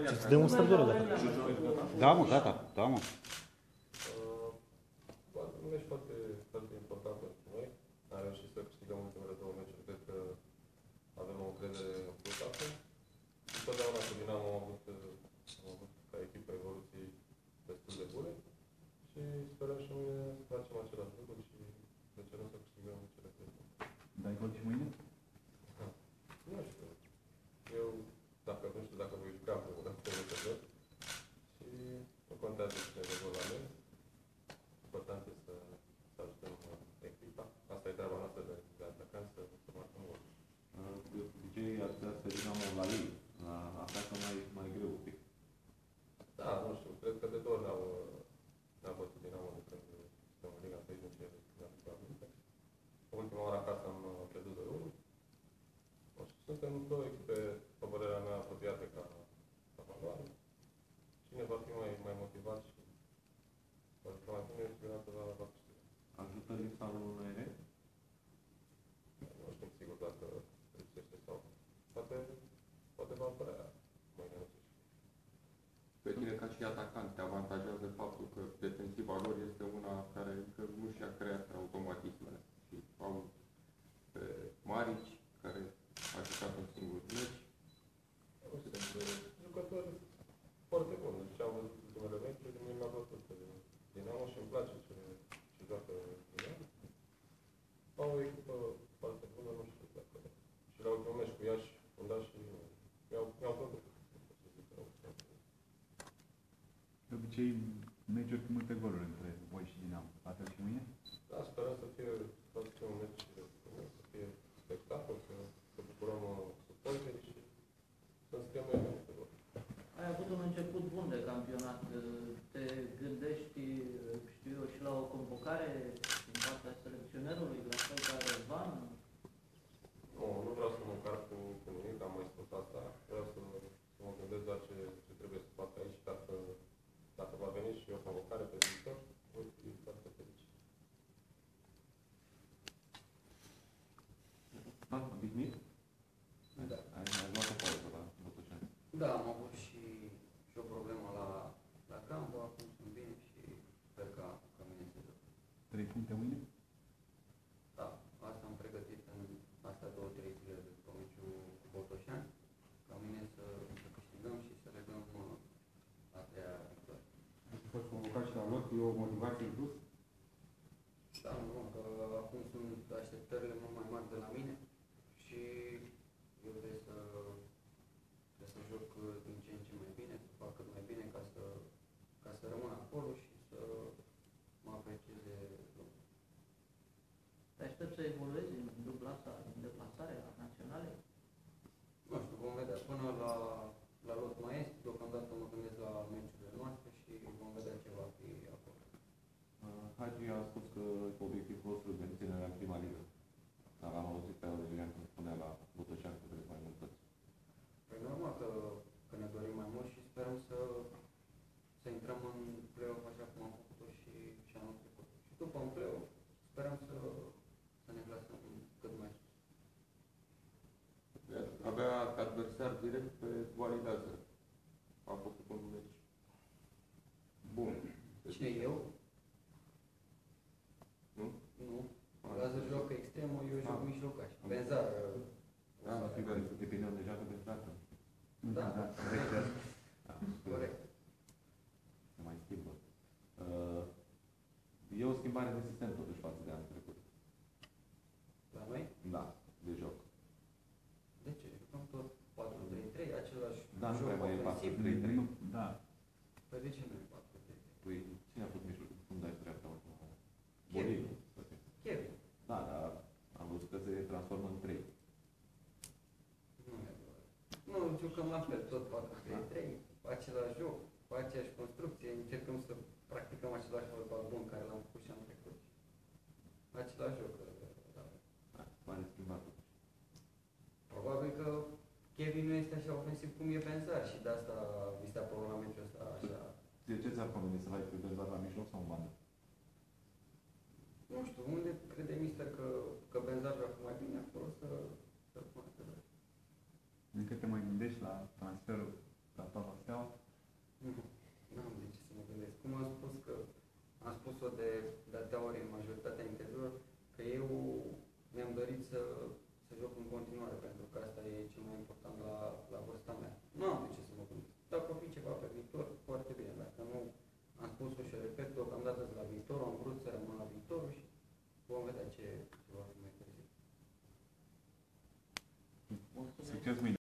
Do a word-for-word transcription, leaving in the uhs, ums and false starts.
Îți dăm un stărdură, gata. Da, mă, gata. Da, mă. Un meci foarte, foarte important pentru noi. Am reușit să câștigăm ultimele două meciuri. Cred că avem o încredere în plus acum. Întotdeauna cu Dinamo am avut, am avut ca echipă evoluții destul de bune și sperăm și mâine să facem același lucru și să cerem să câștigăm cele trei puncte. Dai gol și mâine? Nu știu. Eu, dacă nu știu dacă voi juca împreună cu jucător și nu contează cine de gol la noi. Important este să, să ajutăm echipa. Asta e treaba noastră de, de atacanți, să, să marcăm gol. De obicei, ați pe Dinamo la ei. Acasă mai, mai greu un pic. Da, nu știu. Cred că de două ori ne-au, ne-au bătut Dinamo de când suntem în Liga trei, nu știu, ne-am jucat multe. Ultima oară acasă am pierdut doi unu. Suntem două echipe, pe părerea mea, apropiate ca, ca valoare. Cine va fi mai, mai motivat și va fi mai bine inspirat la va câștiga. Ajută lipsa lui Unai? Nu știu sigur dacă lipsește sau poate, poate va apărea mâine, nu știu. Pe tine ca și atacant te avantajează faptul că defensiva lor este una care încă nu și-a creat automatismele. Și au pe Marici, care a jucat un singur meci. Sunt jucători foarte buni. Deci am văzut ultimele meciuri, de mine mi-a plăcut Dinamo și îmi place ce, ce joacă Dinamo. Au o echipă foarte bună, nu știu dacă. Și la ultimul meci cu Iași, unde și mi-au, mi-au plăcut. De obicei, meciuri cu multe goluri între voi și Dinamo. La fel și mâine? Da, sperăm să fie, să fie un meci, să fie spectacol, să, să bucurăm suporterii și să înscriem mai multe goluri. Ai avut un început bun de campionat. Te gândești, știu eu, și la o convocare din partea selecționerului, la fel ca Răzvan? Nu, nu vreau să mă încarc cu, cu nimic, am mai spus asta. Vreau să, să mă gândesc doar ce, ce trebuie să fac aici. Dacă, dacă va veni și o convocare pe viitor, voi fi foarte fericit. Da, obișnuit? Da. Ai, ai luat o pauză la Botoșani. Da, am avut și, și o problemă la, la Campo, acum sunt bine și sper ca, ca mine să joc. Trei puncte mâine? Da, asta am pregătit în astea două, trei zile după meciul cu Botoșani, ca mine să, să câștigăm și să reglăm a treia victorie. Ați fost convocat și la lot, e o motivație în plus? Da, nu, că acum sunt așteptările mult mai mari de la mine și eu trebuie să, trebuie să joc din ce în ce mai bine, să fac cât mai bine ca să, ca să rămân acolo și să mă aprecieze lumea. Te aștept să evoluezi în dubla asta, în deplasare la naționale? Nu știu, vom vedea. Până la, la lot mai este, deocamdată mă gândesc la meciurile noastre și vom vedea ce va fi acolo. Hagi a spus că obiectivul nostru este menținerea în prima ligă. Dar am auzit pe Aurelian când spunea la Botoșani că trebuie mai mult plăți. Păi normal că, că ne dorim mai mult și sperăm să, să intrăm în play-off așa cum am făcut-o și, și anul trecut. Și după un play-off sperăm să, să ne plasăm cât mai sus. Avea adversar direct pe validează. A făcut un meci bun. Cine eu? Nu? Nu. Lazar joacă extremul, eu joc Ah. mijlocaș. Benzar. Da, depinde de joacă de plată. Da, da. corect. Se mai schimbă. Uh, e o schimbare de sistem totuși față de anul trecut. La noi? Da, de joc. De ce? Jucăm tot patru trei trei, același Da, nu joc prea mai e patru ofensiv. trei trei. Da. Păi de ce nu e patru trei trei? Păi, cine a fost mijlocul? Cum dai dreapta ultima oară? Kevin. Bolin. Kevin. Da, dar am văzut că se transformă în trei. Nu e adevărat. Nu, jucăm la fel, tot patru trei trei, același joc, cu aceeași construcție, încercăm să practicăm același fotbal bun care l-am făcut și anul trecut. Același joc. Da. Da, pare schimbat. Probabil că Kevin nu este așa ofensiv cum e Benzar și de asta mi s-a părut la meciul ăsta așa. De ce ți-ar conveni să ai pe Benzar la mijloc sau în bandă? Nu știu, unde crede mister că, că Benzar joacă mai bine, acolo să, să pună pe drept. Încă te mai gândești la transferul la Tata Steaua? excuse me,